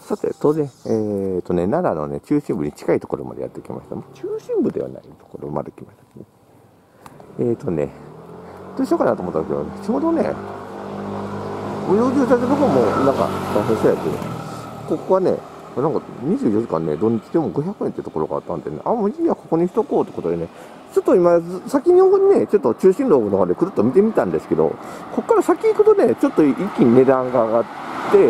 さて、当然、奈良のね、中心部に近いところまでやってきました。中心部ではないところまで来ましたね。どうしようかなと思ったんですけど、ね、ちょうどね、無料駐車場の方もなんか大変そうやけど、ここはね、なんか24時間ね、土日でも500円ってところがあったんでね、もうじゃあここにしとこうってことでね、ちょっと今、先にね、ちょっと中心路の方でくるっと見てみたんですけど、ここから先行くとね、ちょっと一気に値段が上がって、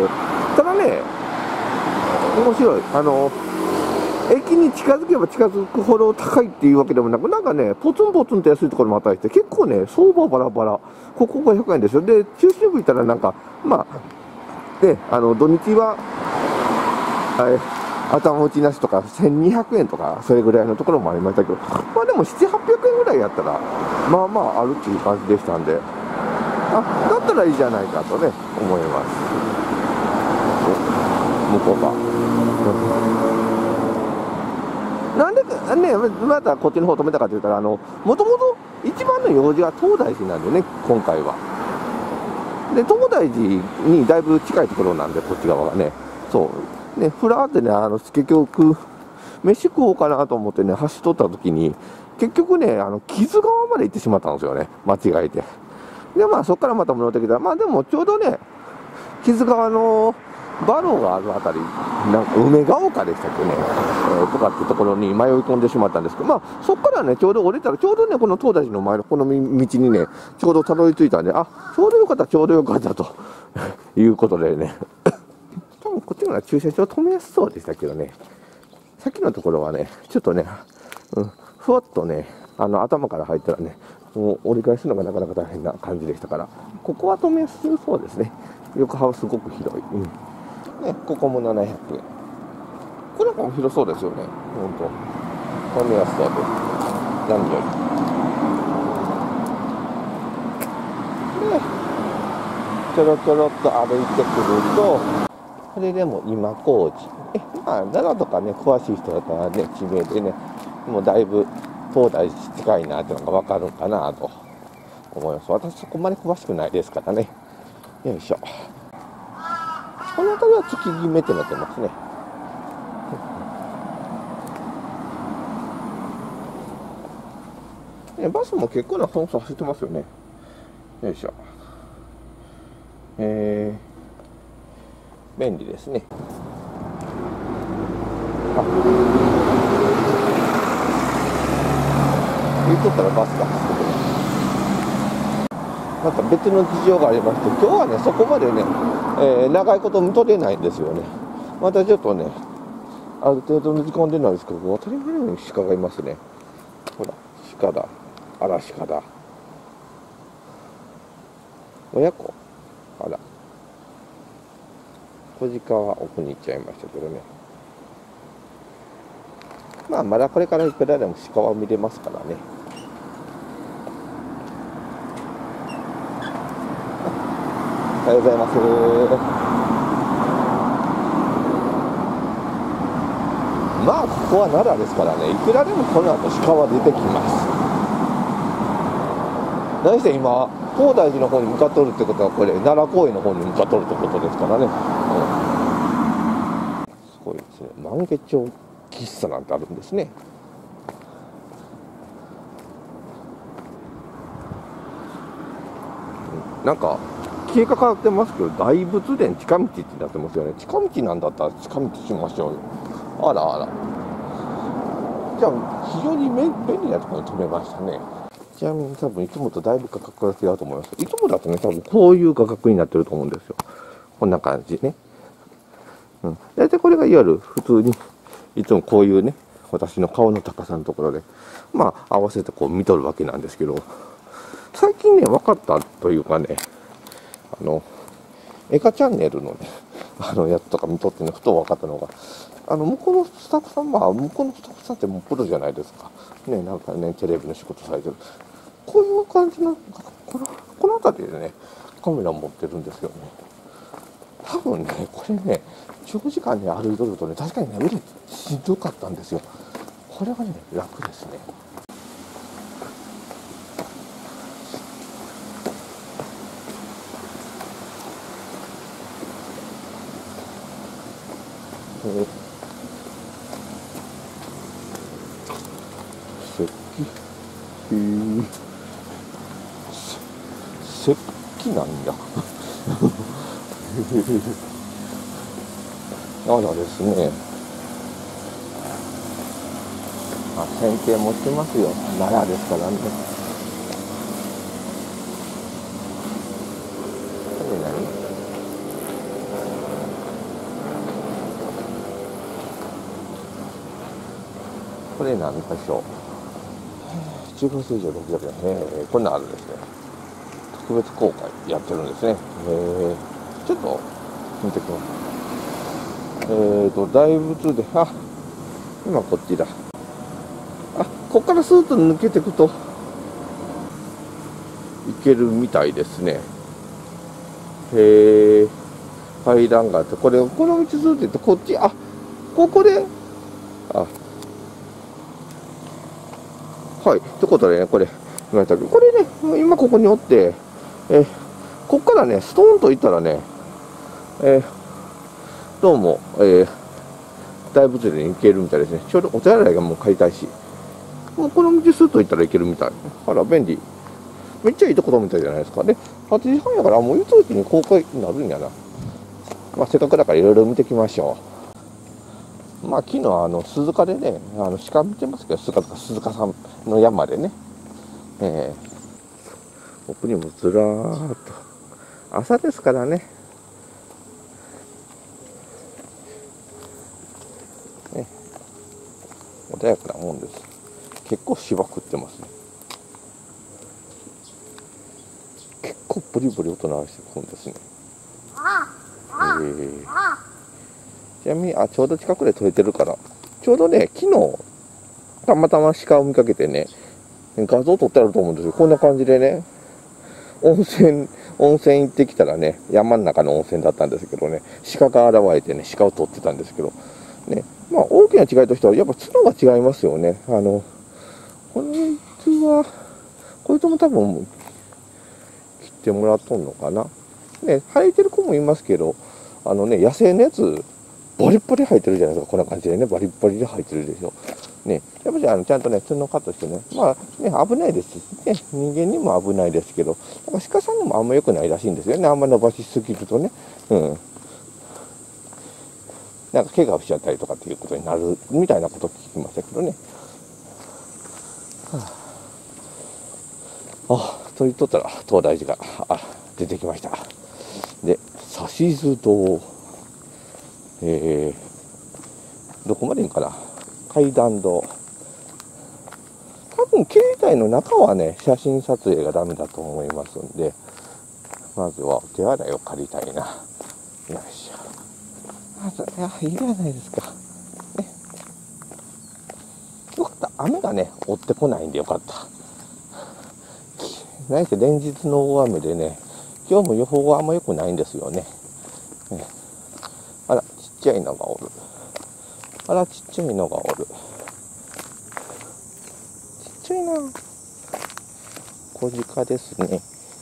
ただね、面白い。駅に近づけば近づくほど高いっていうわけでもなく、なんかね、ポツンポツンと安いところもあったりして、結構ね、相場バラバラ。ここ500円ですよ。で、中心部行ったらなんか、まあ、ね、土日は、頭打ちなしとか1200円とか、それぐらいのところもありましたけど、まあでも7、800円ぐらいやったら、まあまああるっていう感じでしたんで、だったらいいじゃないかとね、思います。向こうか。なんでね、またこっちの方止めたかと言ったら、もともと一番の用事は東大寺なんでね、今回は。で、東大寺にだいぶ近いところなんで、こっち側がね。そう。ね、ふらーってね、結局、飯食おうかなと思ってね、走っとった時に、結局ね、木津川まで行ってしまったんですよね、間違えて。で、まあ、そこからまた戻ってきたら、まあでもちょうどね、木津川のバローがあるあたり、なんか梅ヶ丘でしたっけね、とかってところに迷い込んでしまったんですけど、まあ、そこからね、ちょうど降りたら、ちょうどね、この東大寺の前のこの道にね、ちょうどたどり着いたんで、ちょうどよかった、ちょうどよかったということでね、多分こっちの方が駐車場止めやすそうでしたけどね、さっきのところはね、ちょっとね、ふわっとね、頭から入ったらね、もう折り返すのがなかなか大変な感じでしたから、ここは止めやすそうですね。横幅すごく広い。ね、ここも700円。これなんかも広そうですよね。ほんと。止めやすそうで。何より。で、ちょろちょろっと歩いてくると、これでも今工事。まあ、奈良とかね、詳しい人だったらね、地名でね、もうだいぶ東大寺近いなっていうのが分かるかなと思います。私そこまで詳しくないですからね。よいしょ。この辺りは月決めってなってますね。バスも結構な本数走ってますよね。よいしょ。便利ですね。言っとったらバスが走ってくる。また別の事情がありまして、今日はね、そこまでね、長いこと見とれないんですよね。またちょっとね、ある程度の時間でなんですけど、当たり前のように鹿がいますね。ほら、鹿だ。あら、鹿だ。親子。あら。小鹿は奥に行っちゃいましたけどね。まあ、まだこれからいくらでも鹿は見れますからね。おはようございます。まあ、ここは奈良ですからね、いくらでもこの後鹿は出てきます。何せ今、東大寺の方に向かっとるってことは、これ、奈良公園の方に向かっとるってことですからね。すごいですね。万華鏡喫茶なんてあるんですね。なんか、経過変わってますけど、大仏殿近道ってなってますよね。近道なんだったら近道しましょうよ。あらあら。じゃあ、非常に便利なところに止めましたね。ちなみに多分いつもとだいぶ価格が違うと思います。いつもだとね、多分こういう価格になってると思うんですよ。こんな感じね。大体これがいわゆる普通に、いつもこういうね、私の顔の高さのところで、まあ合わせてこう見とるわけなんですけど、最近ね、分かったというかね、エカチャンネルのね、やつとか見とってね、ふと分かったのが、向こうのスタッフさん、まあ、向こうのスタッフさんってもうプロじゃないですか。ね、なんかね、テレビの仕事されてる。こういう感じの、この辺りでね、カメラ持ってるんですよね。多分ね、これね、長時間ね、歩いとるとね、確かにね、腕しんどかったんですよ。これはね、楽ですね。 石石器なんやあらですね、剪定もしてますよ。奈良ですからね。これ何？これ何箇所？中華水上600円。こんなんあるんですね。特別公開やってるんですね。ちょっと見てきます。大仏で、今こっちだ。こっからスーッと抜けていくと、いけるみたいですね。階段があって、この道ずっと行って、こっち、ここで、はい。ってことでね、これ、言われたけど、これね、今ここにおって、こっからね、ストーンと行ったらね、どうも、大仏殿に行けるみたいですね。ちょうどお手洗いがもう借りたいし、もうこの道スッと行ったらいけるみたい。あら、便利。めっちゃいいところみたいじゃないですか。で、8時半やから、もういつうちに公開になるんやな。せっかくだからいろいろ見てきましょう。昨日鈴鹿でね、鹿見てますけど、鈴鹿さんの山でね、奥にもずらーっと、朝ですからね、穏やかなもんです。結構芝食ってますね。結構ブリブリ音鳴らしてくるんですね。ちなみにちょうど近くで撮れてるから、ちょうどね、昨日たまたま鹿を見かけてね、画像撮ってあると思うんですよ。こんな感じでね、温泉行ってきたらね、山の中の温泉だったんですけどね、鹿が現れてね、鹿を撮ってたんですけどね、大きな違いとしてはやっぱ角が違いますよね。こいつは、こいつも多分切ってもらっとんのかな。ね、生えてる子もいますけど、野生のやつバリッバリ生えてるじゃないですか。こんな感じでね、バリッバリで生えてるでしょ。ね、やっぱりちゃんとね、角カットしてね、危ないですしね、人間にも危ないですけど、鹿さんにもあんま良くないらしいんですよね、あんま伸ばしすぎるとね。なんか怪我をしちゃったりとかっていうことになるみたいなこと聞きましたけどね。と言っとったら、東大寺が出てきました。で、指図堂、どこまでいいんかな、階段堂。多分、境内の中はね、写真撮影がダメだと思いますんで、まずはお手洗いを借りたいな。よいしょ。いいじゃないですか。ね。よかった。雨がね、追ってこないんでよかった。何せ連日の大雨でね、今日も予報があんま良くないんですよね。ちっちゃいのがおる。ちっちゃいのがおる。ちっちゃいな。小鹿ですね。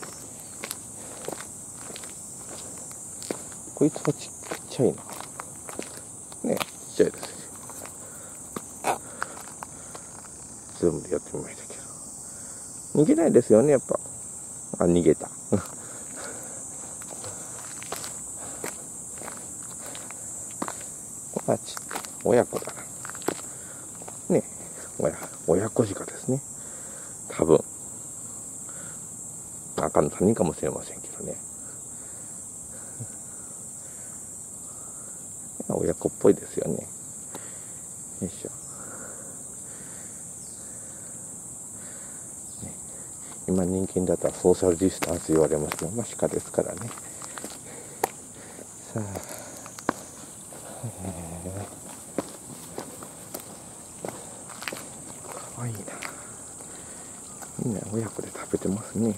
こいつもちっちゃいな。ね、ちっちゃいですね。ズームでやってみましたけど。逃げないですよね、やっぱ。逃げた。親子だな。ね、親子鹿ですね。多分。赤の他人かもしれませんけどね。親子っぽいですよね。よいしょ。今人間だったらソーシャルディスタンス言われますけど、鹿ですからね。さあ。かわいいな。みんな親子で食べてますね。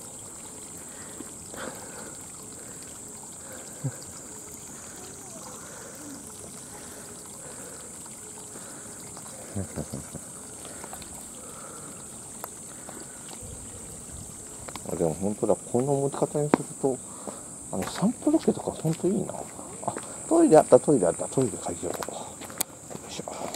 でも本当だ、この持ち方にすると、散歩ロケとか本当いいな。トイレあった、トイレ借りよう。 しょ。